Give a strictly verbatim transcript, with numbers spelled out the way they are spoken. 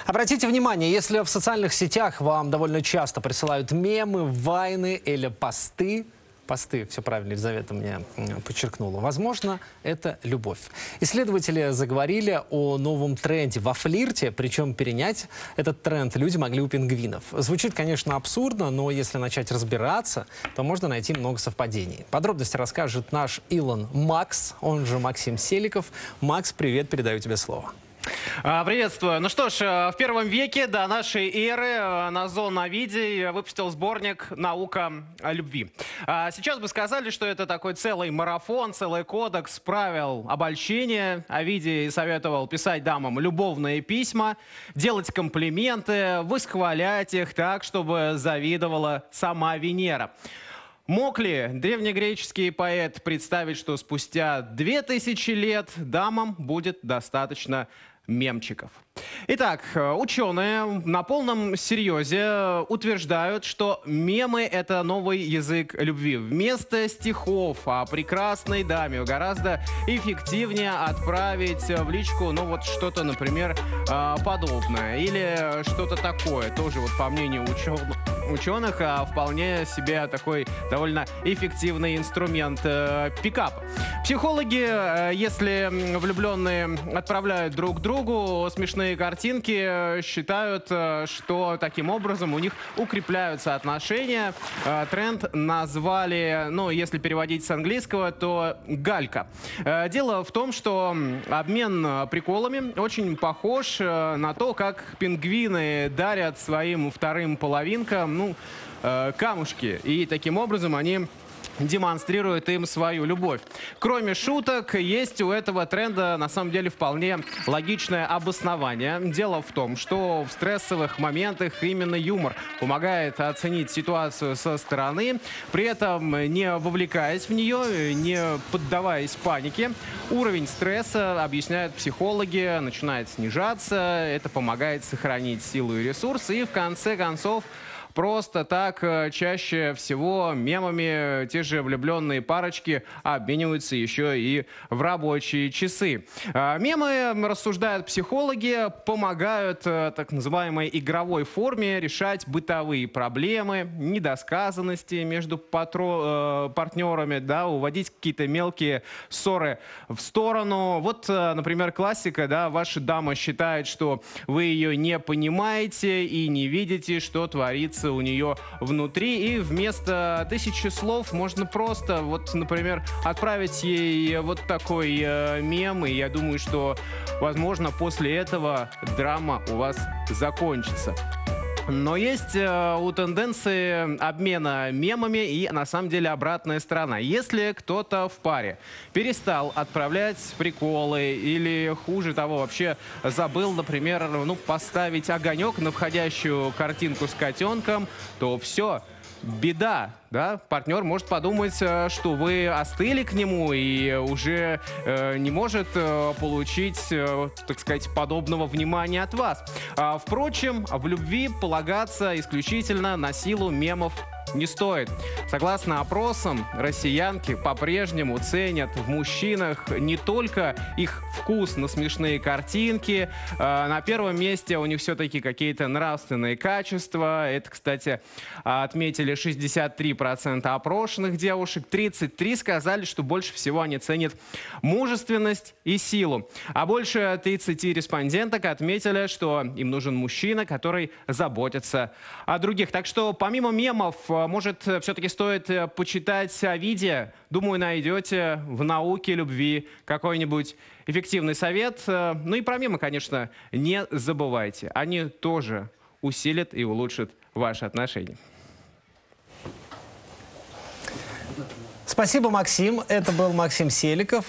Обратите внимание, если в социальных сетях вам довольно часто присылают мемы, вайны или посты, посты, все правильно, Елизавета мне подчеркнула, возможно, это любовь. Исследователи заговорили о новом тренде во флирте, причем перенять этот тренд люди могли у пингвинов. Звучит, конечно, абсурдно, но если начать разбираться, то можно найти много совпадений. Подробности расскажет наш Илон Макс, он же Максим Селиков. Макс, привет, передаю тебе слово. Приветствую. Ну что ж, в первом веке до нашей эры Назон Овидий выпустил сборник «Наука о любви». Сейчас бы сказали, что это такой целый марафон, целый кодекс правил обольщения. Овидий советовал писать дамам любовные письма, делать комплименты, восхвалять их так, чтобы завидовала сама Венера. Мог ли древнегреческий поэт представить, что спустя две тысячи лет дамам будет достаточно мемчиков? Итак, ученые на полном серьезе утверждают, что мемы — это новый язык любви. Вместо стихов о прекрасной даме гораздо эффективнее отправить в личку, ну вот что-то, например, подобное. Или что-то такое. Тоже, вот по мнению ученых, ученых вполне себе такой довольно эффективный инструмент э, пикапа. Психологи, э, если влюбленные отправляют друг другу смешные картинки, считают, э, что таким образом у них укрепляются отношения. Э, тренд назвали, ну, если переводить с английского, то галька. Э, дело в том, что обмен приколами очень похож э, на то, как пингвины дарят своим вторым половинкам, ну, э, камушки. И таким образом они демонстрирует им свою любовь. Кроме шуток, есть у этого тренда на самом деле вполне логичное обоснование. Дело в том, что в стрессовых моментах именно юмор помогает оценить ситуацию со стороны, при этом не вовлекаясь в нее, не поддаваясь панике. Уровень стресса, объясняют психологи, начинает снижаться. Это помогает сохранить силу и ресурсы. И в конце концов, просто так чаще всего мемами те же влюбленные парочки обмениваются еще и в рабочие часы. Мемы, рассуждают психологи, помогают так называемой игровой форме решать бытовые проблемы, недосказанности между патро... партнерами, да, уводить какие-то мелкие ссоры в сторону. Вот, например, классика, да, ваша дама считает, что вы ее не понимаете и не видите, что творится у нее внутри, и вместо тысячи слов можно просто, вот, например, отправить ей вот такой э, мем, и я думаю, что, возможно, после этого драма у вас закончится. Но есть э, у тенденции обмена мемами и, на самом деле, обратная сторона. Если кто-то в паре перестал отправлять приколы или, хуже того, вообще забыл, например, ну, поставить огонек на входящую картинку с котенком, то все, беда. Да? Партнер может подумать, что вы остыли к нему и уже э, не может э, получить, э, так сказать, подобного внимания от вас. А, впрочем, в любви полагаться исключительно на силу мемов не стоит. Согласно опросам, россиянки по-прежнему ценят в мужчинах не только их вкус на смешные картинки. Э, на первом месте у них все-таки какие-то нравственные качества. Это, кстати, отметили шестьдесят три процента опрошенных девушек. тридцать три процента сказали, что больше всего они ценят мужественность и силу. А больше тридцати респонденток отметили, что им нужен мужчина, который заботится о других. Так что помимо мемов, может, все-таки стоит почитать Овидия. Думаю, найдете в «Науке любви» какой-нибудь эффективный совет. Ну и про мемы, конечно, не забывайте. Они тоже усилят и улучшат ваши отношения. Спасибо, Максим. Это был Максим Селиков.